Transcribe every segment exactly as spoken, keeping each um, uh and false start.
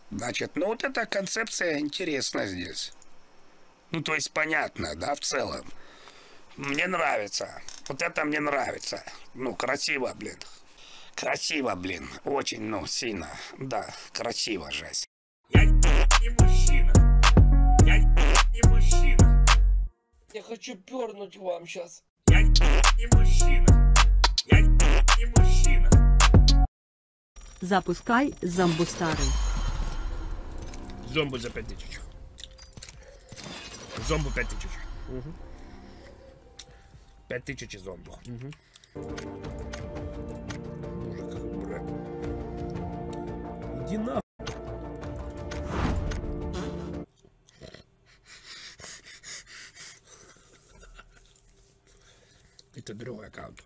Значит, ну вот эта концепция интересна здесь. Ну, то есть понятно, да, в целом. Мне нравится. Вот это мне нравится. Ну, красиво, блин. Красиво, блин. Очень, ну, сильно. Да, красиво, жесть. Я не мужчина. Я не мужчина. Я хочу пернуть вам сейчас. Я не мужчина. Я не мужчина. Запускай зомбу старый. Зомбу за пять тысяч. Зомбу пять тысяч. Угу. Пять тысяч зомбу. Угу. Боже, какой брат. Иди на. Это другой аккаунт.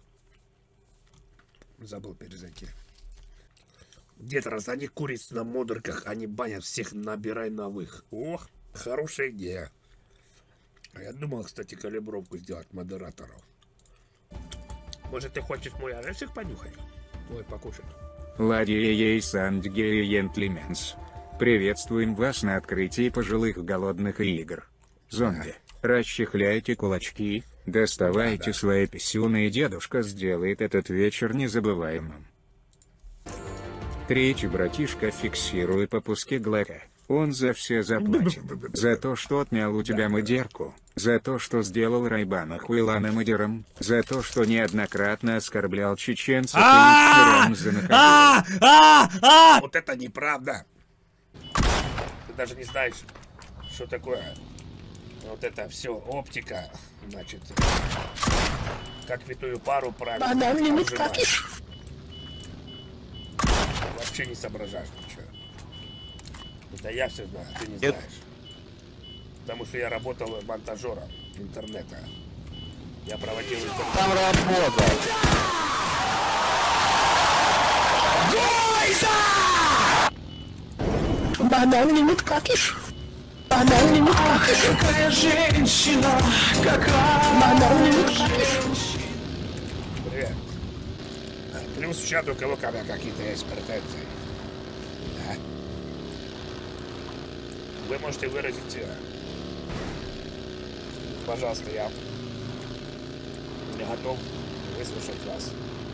Забыл перезайти. Дед, раз они куриц на модерках, они банят всех, набирай новых. Ох, хорошая идея. А я думал, кстати, калибровку сделать модераторов. Может, ты хочешь мой орешек понюхать? Ой, покушать. Ладией Сандгери Гентlemenс. Приветствуем вас на открытии пожилых голодных игр. Зомби, расчехляйте кулачки, доставайте Да, да. свои писюны, и дедушка сделает этот вечер незабываемым. Третий братишка фиксирует попуски Глэка. Он за все заплатит. За то, что отнял у тебя модерку. За то, что сделал Райбана Хуйлана модером. За то, что неоднократно оскорблял чеченцев и вчера за находку. Вот это неправда. Ты даже не знаешь, что такое вот это все оптика. Значит, как витую пару правильно отжимаешь. Вообще не соображаешь ничего. Это я все знаю, ты не Нет. знаешь. Потому что я работал монтажером интернета. Я проводил интернет. Там работа. Банальный муткакиш. Банальный муткакиш. Какая женщина. Какая. Банальный муткакиш. Привет. Плюс в чат, у кого ко мне какие-то есть претензии. Да. Вы можете выразить... э, Пожалуйста, я... Я готов выслушать вас.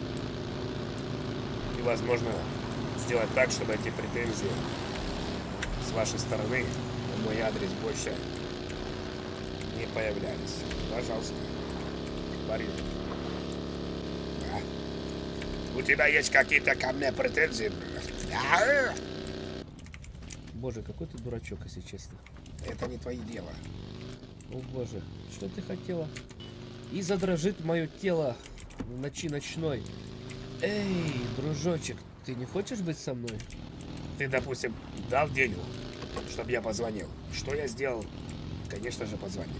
И, возможно, сделать так, чтобы эти претензии с вашей стороны в мой адрес больше не появлялись. Пожалуйста. Борис. Да. У тебя есть какие-то ко мне претензии? Да. Боже, какой ты дурачок, если честно. Это не твои дела. О боже, что ты хотела? И задрожит мое тело в ночи ночной. Эй, дружочек, ты не хочешь быть со мной? Ты, допустим, дал денег, чтобы я позвонил. Что я сделал? Конечно же, позвонил.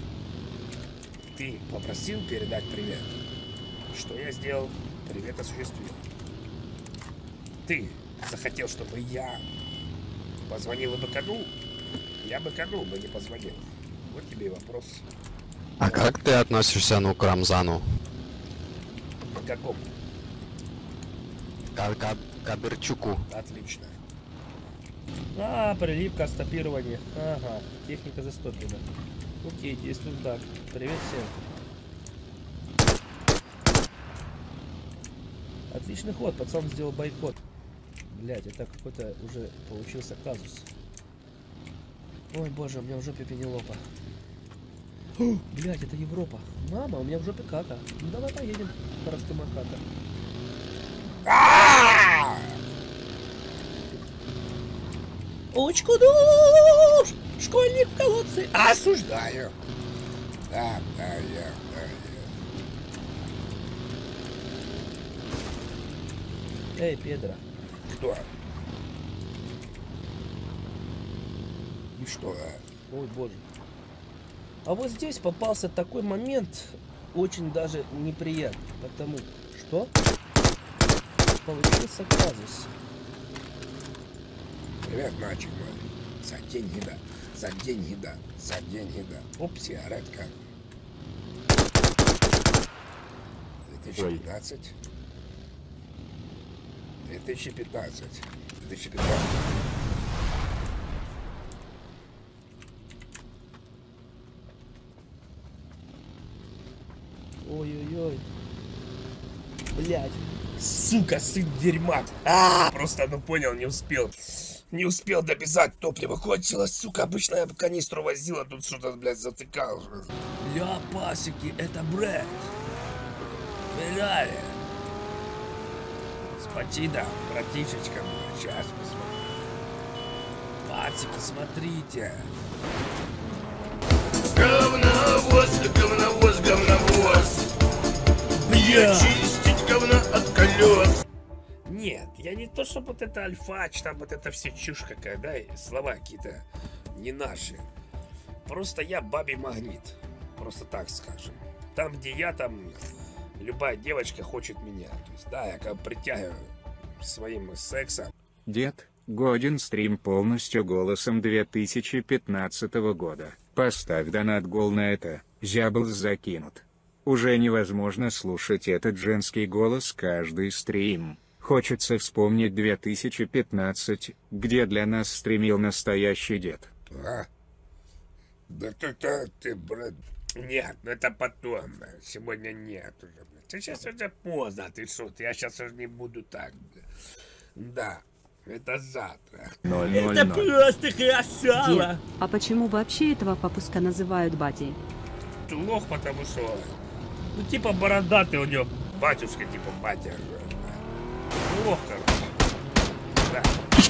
Ты попросил передать привет. Что я сделал? Привет осуществил. Ты захотел, чтобы я позвонил и быканул? Я быканул, но не позвонил. Вот тебе и вопрос. А как ты относишься, ну, к Рамзану? К какому? К, к, Кадырчуку. Отлично. А, прилипка, стопирование. Ага, техника застоплена. Окей, действуем так. Привет всем. Отличный ход, пацан сделал бойкот. Блять, это какой-то уже получился казус. Ой, боже, у меня в жопе Пенелопа. Блять, это Европа. Мама, у меня в жопе кака. Ну давай поедем, простым макака. Очку душ! Школьник в колодце! Осуждаю. Да, да, я, да, я. Эй, Педро. Кто? И что? Ой, боже. А вот здесь попался такой момент, очень даже неприятный, потому что получился казус. Привет, мальчик мой. За деньги, да. За деньги, да. За деньги, да. Оп, сигаретка. две тысячи пятнадцать. две тысячи пятнадцать. две тысячи пятнадцать. блядь. Сука, сын дерьма. А, просто, ну понял, не успел. Не успел дописать, топливо кончилось, сука. Обычно я канистру возила, тут что-то, блядь, затыкал. Ля, пасеки, это Брэд. Феррари. Спасибо, братишечка. Сейчас посмотрим. Пасеки, смотрите. Говновоз, говновоз, говновоз. Бля. Чистить говно от колес. Нет, я не то, чтобы вот это альфач, там вот это все чушь какая, да, и слова какие-то не наши. Просто я бабий магнит, просто так скажем. Там, где я, там любая девочка хочет меня. То есть, да, я как бы притягиваю своим сексом. Дед, годен стрим полностью голосом две тысячи пятнадцатого года. Поставь донат гол на это, зяблс закинут. Уже невозможно слушать этот женский голос каждый стрим. Хочется вспомнить две тысячи пятнадцать, где для нас стримил настоящий дед. А? Да ты-то, ты, брат. Нет, ну это потом. Сегодня нет уже. Ты сейчас уже поздно, ты что? Я сейчас уже не буду так. Да, это завтра. ноль ноль ноль. Это просто красава. Дед, а почему вообще этого попуска называют батей? Ты лох, потому что... Ну типа бородатый у него. Батюшка, типа батя. Лох, короче. Да.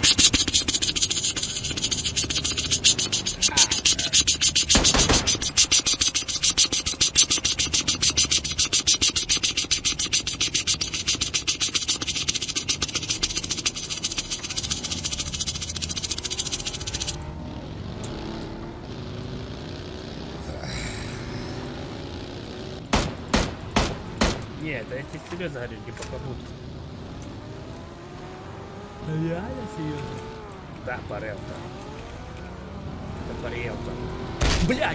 Нет, я тебе серьезно говорю, не по побудке. Реально серьезно? Да, по риэлтору. Это по риэлтору. Блядь!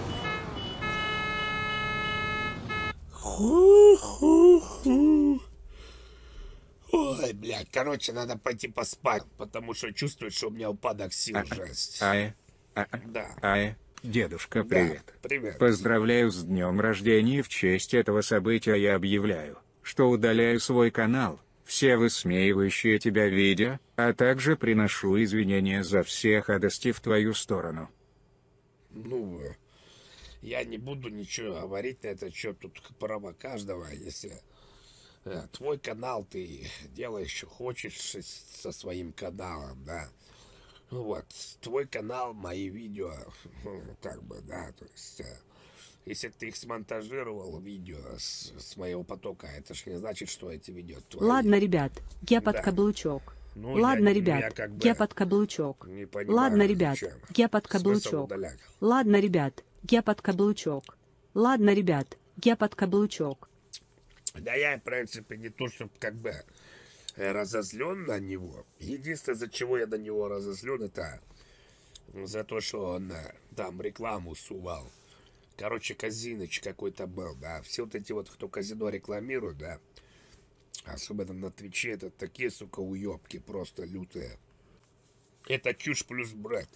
Ой, блядь, короче, надо пойти поспать, потому что чувствую, что у меня упадок сил, жесть. Ая, а, Да. ая, дедушка, Да, привет. привет. Поздравляю с днем рождения. В честь этого события я объявляю, что удаляю свой канал, все высмеивающие тебя видео, а также приношу извинения за все гадости в твою сторону. Ну, я не буду ничего говорить на это, что тут право каждого, если э, твой канал, ты делаешь, что хочешь со своим каналом, да. Вот, твой канал, мои видео, как бы, да, то есть, э, если ты их смонтажировал, видео с, с моего потока, это ж не значит, что эти видео твои. Ладно, ребят, я под Да. каблучок. Ну, Ладно, я- ребят, я как бы я под каблучок. не понимаю, Ладно, ребят, зачем. я под Смысл каблучок. удалять? Ладно, ребят, я под каблучок. Ладно, ребят, я под каблучок. Да я, в принципе, не то, что как бы э, разозлен на него. Единственное, за чего я на него разозлен, это за то, что он э, там рекламу сувал. Короче, казиноч какой-то был, да. Все вот эти вот, кто казино рекламирует, да. Особенно на Твиче, это такие, сука, уебки просто лютые. Это чушь плюс бред.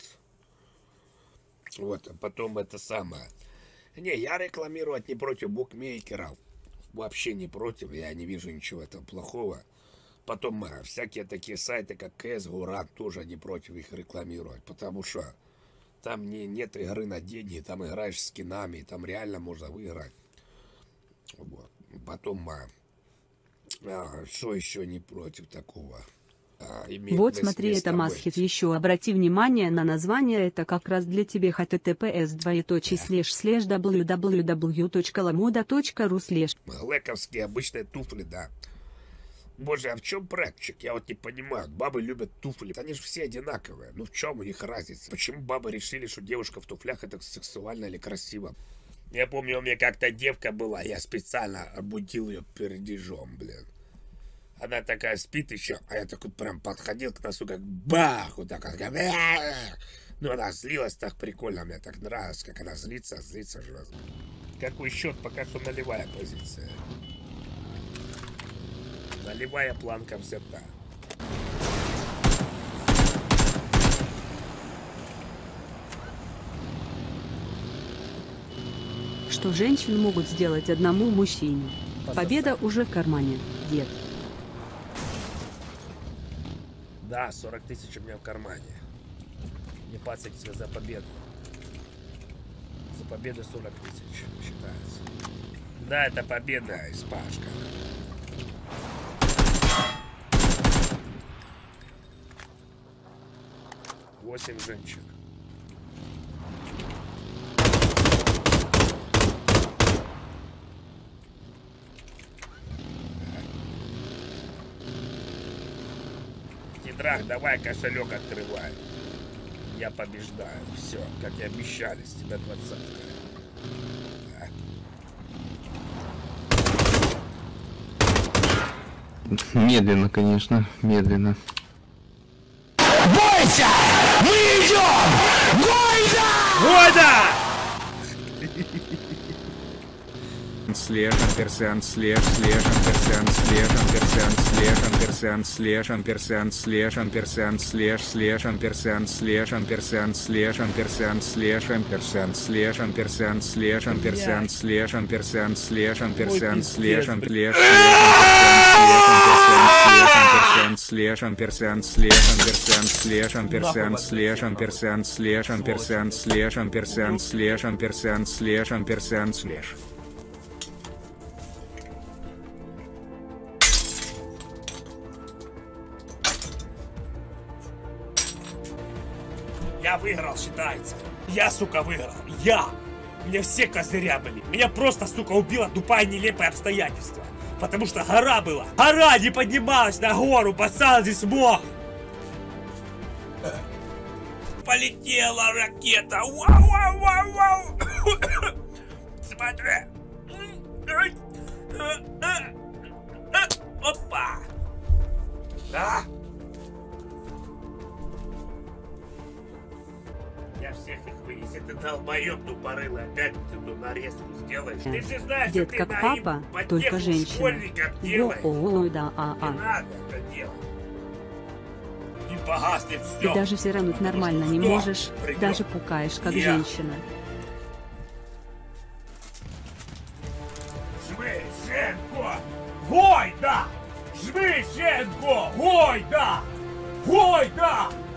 Вот, а потом это самое. Не, я рекламировать не против букмекеров. Вообще не против, я не вижу ничего этого плохого. Потом э, всякие такие сайты, как КС, Гуран, тоже не против их рекламировать. Потому что там не, нет игры на деньги, там играешь с скинами, там реально можно выиграть. Вот. Потом, а, а, что еще не против такого? А, имеет Вот мес- смотри, место это быть. Масхев еще. Обрати внимание на название, это как раз для тебя. https двоеточие слэш слэш www точка ламода точка ру слэш. Лэковские обычные туфли, да. Боже, а в чем практик? Я вот не понимаю. Бабы любят туфли. Они же все одинаковые. Ну в чем у них разница? Почему бабы решили, что девушка в туфлях это сексуально или красиво? Я помню, у меня как-то девка была, я специально обудил ее пердежом, блин. Она такая спит еще, а я такой прям подходил к носу, как бах, вот так, как... Ну, она злилась так прикольно, мне так нравилось, как она злится, злится жестко. Какой счет? Пока что нулевая позиция. Нулевая планка взята. Что женщин могут сделать одному мужчине. Победа уже в кармане. дед. Да, сорок тысяч у меня в кармане. Не пацайте за победу. За победу сорок тысяч считается. Да, это победа, Испашка. Восемь женщин. Кедрах, давай кошелек открывай. Я побеждаю. Все, как и обещали, с тебя двадцатка. Да. Медленно, конечно, медленно. Бойся! Мы идем! Гойда! Гойда! Слеж амперсант слеж слеж амперсант слеж амперсант слеж амперсант слеж амперсант слеж амперсант слеж слеж амперсант слеж амперсант слеж амперсант слеж амперсант слеж амперсант слеж амперсант слеж амперсант слеж амперсант слеж амперсант слеж амперсант слеж амперсант слеж амперсант слеж амперсант слеж амперсант слеж амперсант слеж амперсант слеж амперсант слеж. Я выиграл, считается. Я, сука, выиграл. Я! У меня все козыря были. Меня просто, сука, убило тупое нелепое обстоятельство. Потому что гора была. Гора не поднималась на гору, пацан здесь мог. Полетела ракета. Вау-вау-вау-вау. Смотри. Опа. Да. Я всех их вынес. Ты долбоёб тупорылый. Опять ты эту нарезку сделаешь. Ты же знаешь, Дед что как ты папа, наим только потеху женщина. школьникам делаешь. О, да, а, Не а. надо это делать. И погаснет Ты все. даже сирануть нормально не Кто можешь, придет? даже пукаешь как Я. женщина. Жми, Женко! Гойда! Жми, Женко! Гойда! Гойда!